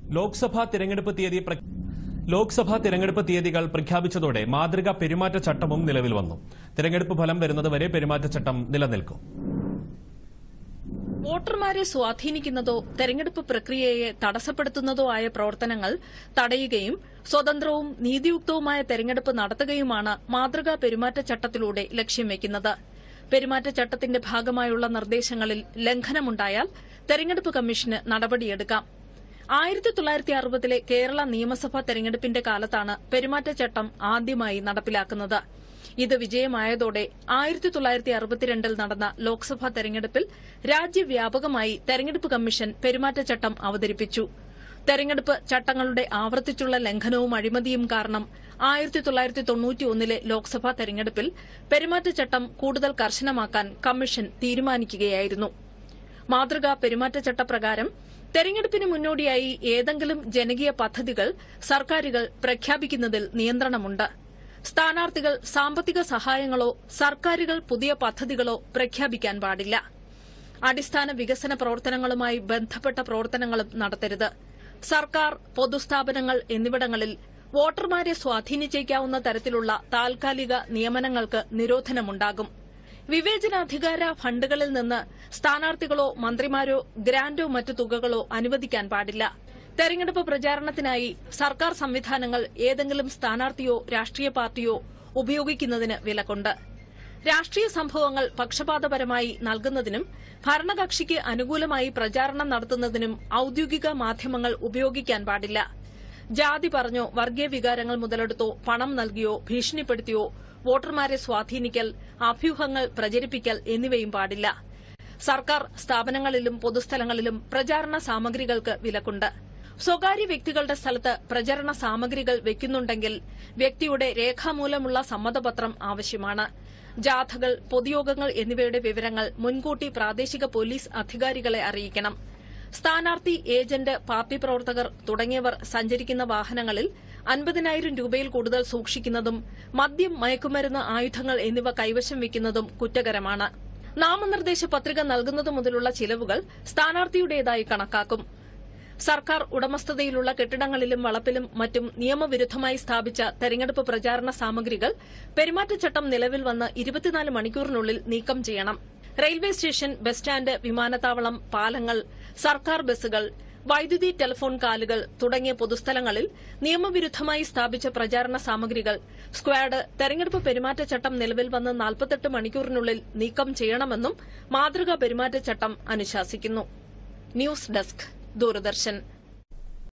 ലോക്സഭാ തിരഞ്ഞെടുപ്പ് തീയതികൾ പ്രഖ്യാപിച്ചതോടെ മാതൃകാ പെരുമാറ്റച്ചട്ടവും നിലവിൽ വന്നു. തിരഞ്ഞെടുപ്പ് ഫലം വരുന്നതുവരെ പെരുമാറ്റച്ചട്ടം നിലനിൽക്കും. വോട്ടർമാരെ സ്വാധീനിക്കുന്നതോ തെരഞ്ഞെടുപ്പ് പ്രക്രിയയെ തടസ്സപ്പെടുത്തുന്നതോ ആയ പ്രവർത്തനങ്ങൾ തടയുകയും സ്വതന്ത്രവും നീതിയുക്തവുമായ തെരഞ്ഞെടുപ്പ് നടത്തുകയുമാണ് മാതൃകാ പെരുമാറ്റച്ചട്ടത്തിലൂടെ ലക്ഷ്യം വയ്ക്കുന്നത്. പെരുമാറ്റച്ചട്ടത്തിന്റെ ഭാഗമായുള്ള നിർദ്ദേശങ്ങളിൽ ലംഘനമുണ്ടായാൽ തെരഞ്ഞെടുപ്പ് കമ്മീഷന് നടപടിയെടുക്കാം. 1960 കേരള നിയമസഭാ തെരഞ്ഞെടുപ്പിന്റെ കാലത്താണ് പെരുമാറ്റച്ചട്ടം ആദ്യമായി നടപ്പിലാക്കുന്നത്. ഇത് വിജയമായതോടെ 1962 നടന്ന ലോക്സഭാ തെരഞ്ഞെടുപ്പിൽ രാജ്യവ്യാപകമായി തെരഞ്ഞെടുപ്പ് കമ്മീഷൻ പെരുമാറ്റച്ചട്ടം അവതരിപ്പിച്ചു. തെരഞ്ഞെടുപ്പ് ചട്ടങ്ങളുടെ ആവർത്തിച്ചുള്ള ലംഘനവും അഴിമതിയും കാരണം 1991 ലോക്സഭാ തെരഞ്ഞെടുപ്പിൽ പെരുമാറ്റച്ചട്ടം കൂടുതൽ കർശനമാക്കാൻ കമ്മീഷൻ തീരുമാനിക്കുകയായിരുന്നു. മാതൃകാ പെരുമാറ്റച്ചട്ടപ്രകാരം തെരഞ്ഞെടുപ്പിന് മുന്നോടിയായി ഏതെങ്കിലും ജനകീയ പദ്ധതികൾ സർക്കാരുകൾ പ്രഖ്യാപിക്കുന്നതിൽ നിയന്ത്രണമുണ്ട്. സ്ഥാനാർത്ഥികൾ സാമ്പത്തിക സഹായങ്ങളോ സർക്കാരുകൾ പുതിയ പദ്ധതികളോ പ്രഖ്യാപിക്കാൻ പാടില്ല. അടിസ്ഥാന വികസന പ്രവർത്തനങ്ങളുമായി ബന്ധപ്പെട്ട പ്രവർത്തനങ്ങളും നടത്തരുത്. സർക്കാർ, പൊതുസ്ഥാപനങ്ങൾ എന്നിവിടങ്ങളിൽ വോട്ടർമാരെ സ്വാധീനിച്ചേക്കാവുന്ന തരത്തിലുള്ള താൽക്കാലിക നിയമനങ്ങൾക്ക് നിരോധനമുണ്ടാകും. വിവേചനാധികാര ഫണ്ടുകളിൽ നിന്ന് സ്ഥാനാർത്ഥികളോ മന്ത്രിമാരോ ഗ്രാന്റോ മറ്റു തുകകളോ അനുവദിക്കാൻ പാടില്ല. തെരഞ്ഞെടുപ്പ് പ്രചാരണത്തിനായി സർക്കാർ സംവിധാനങ്ങൾ ഏതെങ്കിലും സ്ഥാനാർത്ഥിയോ രാഷ്ട്രീയ പാർട്ടിയോ ഉപയോഗിക്കുന്നതിന് വിലക്കുണ്ട്. രാഷ്ട്രീയ സംഭവങ്ങൾ പക്ഷപാതപരമായി നൽകുന്നതിനും ഭരണകക്ഷിക്ക് അനുകൂലമായി പ്രചാരണം നടത്തുന്നതിനും ഔദ്യോഗിക മാധ്യമങ്ങൾ ഉപയോഗിക്കാൻ പാടില്ല. ജാതി പറഞ്ഞോ വർഗീയ വികാരങ്ങൾ മുതലെടുത്തോ പണം നൽകിയോ ഭീഷണിപ്പെടുത്തിയോ വോട്ടർമാരെ സ്വാധീനിക്കൽ, അഭ്യൂഹങ്ങൾ പ്രചരിപ്പിക്കൽ എന്നിവയും പാടില്ല. സർക്കാർ സ്ഥാപനങ്ങളിലും പൊതുസ്ഥലങ്ങളിലും പ്രചാരണ സാമഗ്രികൾക്ക് വിലക്കുണ്ട്. സ്വകാര്യ വ്യക്തികളുടെ സ്ഥലത്ത് പ്രചരണ സാമഗ്രികൾ വയ്ക്കുന്നുണ്ടെങ്കിൽ വ്യക്തിയുടെ രേഖാമൂലമുള്ള സമ്മതപത്രം ആവശ്യമാണ്. ജാഥകൾ, പൊതുയോഗങ്ങൾ എന്നിവയുടെ വിവരങ്ങൾ മുൻകൂട്ടി പ്രാദേശിക പോലീസ് അധികാരികളെ അറിയിക്കണം. സ്ഥാനാർത്ഥി, ഏജന്റ്, പാർട്ടി പ്രവർത്തകർ തുടങ്ങിയവർ സഞ്ചരിക്കുന്ന വാഹനങ്ങളിൽ 50,000 രൂപയിൽ കൂടുതൽ സൂക്ഷിക്കുന്നതും മദ്യം, മയക്കുമരുന്ന്, ആയുധങ്ങൾ എന്നിവ കൈവശം വയ്ക്കുന്നതും കുറ്റകരമാണ്. നാമനിർദ്ദേശ പത്രിക നൽകുന്നതു മുതലുള്ള ചിലവുകൾ സ്ഥാനാർത്ഥിയുടേതായി കണക്കാക്കും. സർക്കാർ ഉടമസ്ഥതയിലുള്ള കെട്ടിടങ്ങളിലും വളപ്പിലും മറ്റും നിയമവിരുദ്ധമായി സ്ഥാപിച്ച തെരഞ്ഞെടുപ്പ് പ്രചാരണ സാമഗ്രികൾ പെരുമാറ്റച്ചട്ടം നിലവിൽ വന്ന് 24 മണിക്കൂറിനുള്ളിൽ നീക്കം ചെയ്യണം. റെയിൽവേ സ്റ്റേഷൻ, ബസ് സ്റ്റാൻഡ്, വിമാനത്താവളം, പാലങ്ങൾ, സർക്കാർ ബസ്സുകൾ, വൈദ്യുതി, ടെലിഫോൺ കാലുകൾ തുടങ്ങിയ പൊതുസ്ഥലങ്ങളിൽ നിയമവിരുദ്ധമായി സ്ഥാപിച്ച പ്രചാരണ സാമഗ്രികൾ സ്ക്വാഡ് തെരഞ്ഞെടുപ്പ് പെരുമാറ്റച്ചട്ടം നിലവിൽ വന്ന് 48 മണിക്കൂറിനുള്ളിൽ നീക്കം ചെയ്യണമെന്നും മാതൃകാ പെരുമാറ്റച്ചട്ടം അനുശാസിക്കുന്നു. News desk, Doordarshan.